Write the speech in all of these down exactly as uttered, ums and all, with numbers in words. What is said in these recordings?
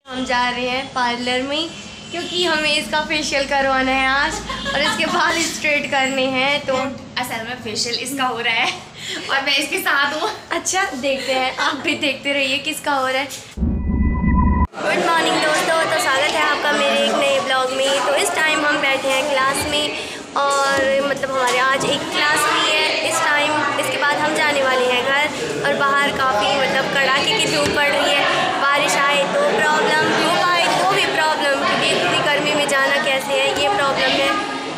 हम जा रहे हैं पार्लर में क्योंकि हमें इसका फेशियल करवाना है आज और इसके बाल स्ट्रेट करने हैं। तो असल में फेशियल इसका हो रहा है और मैं इसके साथ हूँ। अच्छा देखते हैं, आप भी देखते रहिए किसका हो रहा है। गुड मॉर्निंग दोस्तों, तो स्वागत है आपका मेरे एक नए ब्लॉग में। तो इस टाइम हम बैठे हैं क्लास में और मतलब हमारे आज एक क्लास भी है इस टाइम। इसके बाद हम जाने वाले हैं घर और बाहर काफ़ी मतलब कड़ाके की धूप पड़ रही है। बारिश आए तो प्रॉब्लम, धूप आए तो भी प्रॉब्लम, क्योंकि इतनी गर्मी में जाना कैसे है ये प्रॉब्लम है।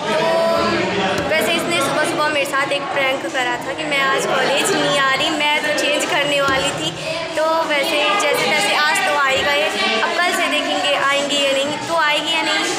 तो वैसे इसने सुबह सुबह मेरे साथ एक प्रैंक करा था कि मैं आज कॉलेज नहीं आ रही, मैं तो चेंज करने वाली थी। तो वैसे जैसे तैसे आज तो आई गए, अब कल से देखेंगे आएंगी या नहीं। तो आएगी या नहीं,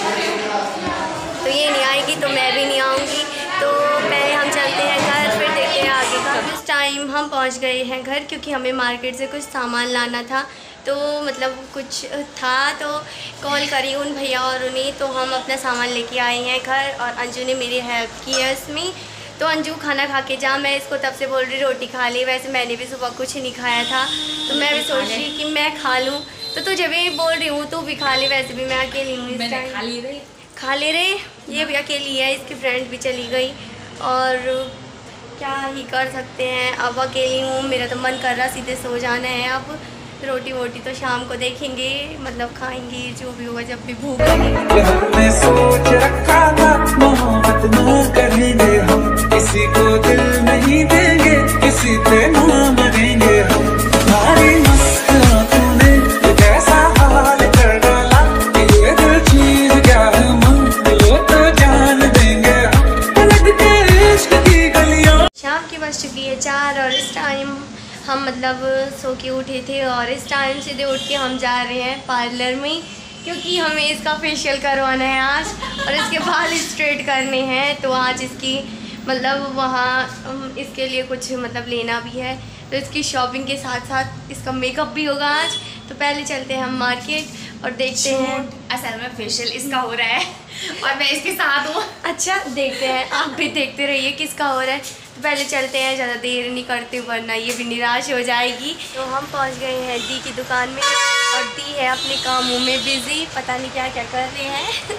तो ये नहीं आएगी तो मैं भी नहीं आऊँगी। तो पहले हम चलते हैं घर, फिर देखते हैं आगे का। इस टाइम हम पहुंच गए हैं घर क्योंकि हमें मार्केट से कुछ सामान लाना था। तो मतलब कुछ था तो कॉल करी उन भैया और उन्हें, तो हम अपना सामान लेके आए हैं घर और अंजू ने मेरी हेल्प की है इसमें। तो अंजू खाना खा के जा, मैं इसको तब से बोल रही रोटी खा ली। वैसे मैंने भी सुबह कुछ नहीं खाया था तो मैं भी सोच रही कि मैं खा लूँ, तो तुझे भी बोल रही हूँ तू भी खा ली। वैसे भी मैं अकेली हूँ इस टाइम, खा ले रही खा ले रहे। ये भी अकेली है, इसकी फ्रेंड भी चली गई और क्या ही कर सकते हैं। अब अकेली हूँ, मेरा तो मन कर रहा सीधे सो जाना है। अब रोटी वोटी तो शाम को देखेंगे, मतलब खाएंगे जो भी होगा जब भी भूख लगेगी। हमने सोच रखा था मोहब्बत न करेंगे हम, किसी को दिल नहीं देंगे, किसी पे ना मरेंगे हम। हमारी मस्त आँखों ने कैसा हाल कर डाला, ये दिल चीज क्या है मन, वो तो जान देंगे हम। पलट के इश्क की गलियां। शाम की बज चुकी है चार और इस टाइम हम मतलब सो के उठे थे और इस टाइम सीधे उठ के हम जा रहे हैं पार्लर में क्योंकि हमें इसका फेशियल करवाना है आज और इसके बाल स्ट्रेट करने हैं। तो आज इसकी मतलब वहाँ इसके लिए कुछ मतलब लेना भी है, तो इसकी शॉपिंग के साथ साथ इसका मेकअप भी होगा आज। तो पहले चलते हैं हम मार्केट और देखते हैं। असल में फेशियल इसका हो रहा है और मैं इसके साथ हूँ। अच्छा देखते हैं, आप भी देखते रहिए किसका हो रहा है। तो पहले चलते हैं, ज़्यादा देर नहीं करते वरना ये भी निराश हो जाएगी। तो हम पहुंच गए हैं दी की दुकान में और दी है अपने कामों में बिज़ी, पता नहीं क्या क्या कर रहे हैं।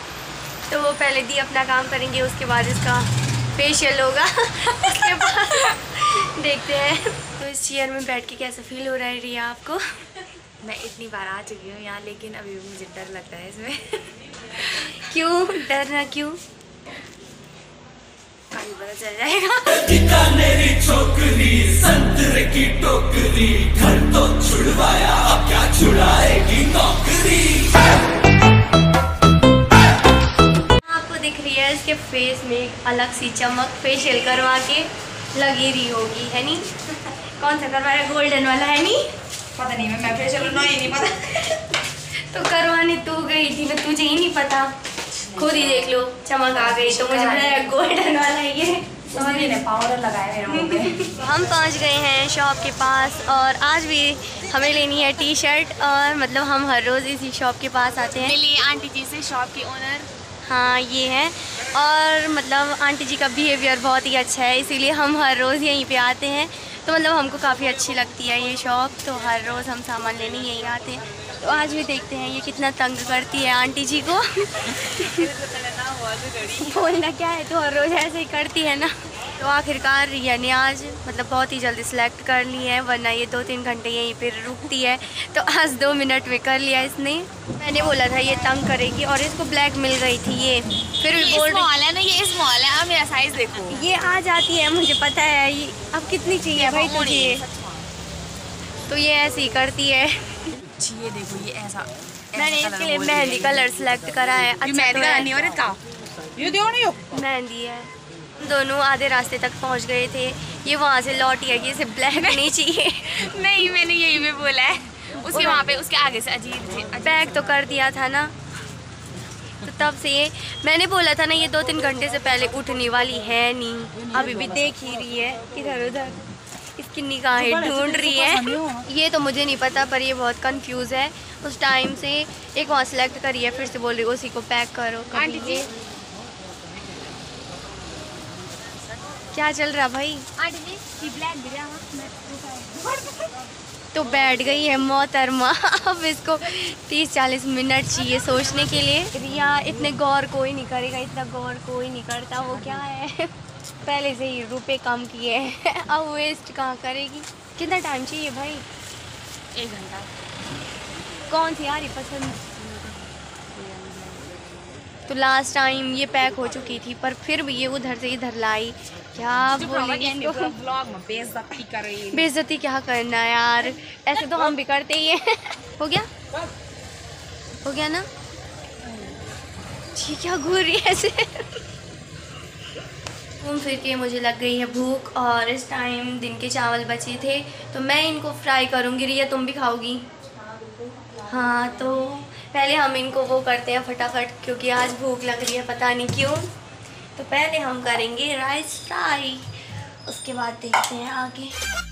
तो वो पहले दी अपना काम करेंगे, उसके बाद इसका फेशियल होगा। उसके बाद देखते हैं। तो इस चेयर में बैठ के कैसा फील हो रहा है रिया आपको? मैं इतनी बार आ चुकी हूँ यहाँ, लेकिन अभी भी मुझे डर लगता है इसमें। क्यों डरना, क्यों? कभी पता चल जाएगा। बीकानेरी छोकरी, संतरे की टोकरी, घर तो छुड़वाया अब क्या छुड़ाएगी नौकरी। आपको दिख रही है इसके फेस में एक अलग सी चमक, फेशियल करवा के लगी रही होगी, है नी? कौन सा करवाया, गोल्डन वाला है नी? पता नहीं, मैं मैं फेशियल नहीं नहीं पता। तो करवाने तू गई थी ना, तुझे ही नहीं पता? खुद ही देख लो, चमक आ गई। तो मुझे पता गोल्डन वाला है ये। उसने पाउडर लगाया मेरे मुंह पे। हम पहुंच गए हैं शॉप के पास और आज भी हमें लेनी है टी शर्ट और मतलब हम हर रोज़ इसी शॉप के पास आते हैं। मिली आंटी जी से, शॉप की ओनर। हाँ ये है, और मतलब आंटी जी का बिहेवियर बहुत ही अच्छा है, इसीलिए हम हर रोज़ यहीं पे आते हैं। तो मतलब हमको काफ़ी अच्छी लगती है ये शॉप, तो हर रोज़ हम सामान लेने यहीं आते हैं। तो आज भी देखते हैं ये कितना तंग करती है आंटी जी को। बोलना क्या है, तो हर रोज़ ऐसे ही करती है ना। तो आखिरकार रिया ने आज मतलब बहुत ही जल्दी सिलेक्ट कर ली है, वरना ये दो तीन घंटे यहीं पर रुकती है। तो आज दो मिनट में कर लिया इसने। मैंने बोला था ये तंग करेगी और इसको ब्लैक मिल गई थी ये, फिर भी बोल रही है ना ये स्मॉल है। अब मेरा साइज देखो, ये आ जाती है, मुझे पता है। ये अब कितनी चाहिए भाई तुझे? तो ये ऐसे ही करती है। ये देखो ये ऐसा, मैंने इसके लिए मेहंदी कलर सेलेक्ट करा है। अच्छा मेहंदी तो नहीं हो रहा, ये दियो नहीं हो मेहंदी है। दोनों आधे रास्ते तक पहुंच गए थे, ये वहाँ से लौट गया कि इसे ब्लैक नहीं चाहिए। नहीं, मैंने यही पे बोला है। उसके वहाँ पे उसके आगे से अजीब थे, पैक तो कर दिया था ना। तो तब से ये मैंने बोला था ना, ये दो तीन घंटे से पहले उठने वाली है नहीं, अभी भी देख ही रही है इधर उधर, इसकी निगाहें ढूंढ रही है। ये तो मुझे नहीं पता, पर ये बहुत कंफ्यूज है। उस टाइम से एक वहाँ सेलेक्ट करी है, फिर से बोल रही है उसी को पैक करो। आंटी जी क्या चल रहा भाई? आंटी जी ब्लैक गिरा। तो बैठ गई है मोहतरमा। अब इसको तीस चालीस मिनट चाहिए सोचने के लिए। रिया इतने गौर कोई नहीं करेगा, इतना गौर कोई नहीं करता। वो क्या है पहले से ही रुपए कम किए हैं, अब वेस्ट कहाँ करेगी। कितना टाइम चाहिए भाई? एक घंटा। कौन सी यार पसंद? तो लास्ट टाइम ये पैक हो चुकी थी पर फिर भी ये उधर से इधर लाई। क्या बोली ब्लॉग में बेइज्जती कर रही है। बेइज्जती क्या करना यार, ऐसे तो हम भी करते ही हैं। हो गया हो गया ना? ठीक है, घूर रही है ऐसे। घूम फिर के मुझे लग गई है भूख और इस टाइम दिन के चावल बचे थे तो मैं इनको फ्राई करूँगी। रिया तुम भी खाओगी? हाँ, तो पहले हम इनको वो करते हैं फटाफट क्योंकि आज भूख लग रही है पता नहीं क्यों। तो पहले हम करेंगे राइस फ्राई, उसके बाद देखते हैं आगे।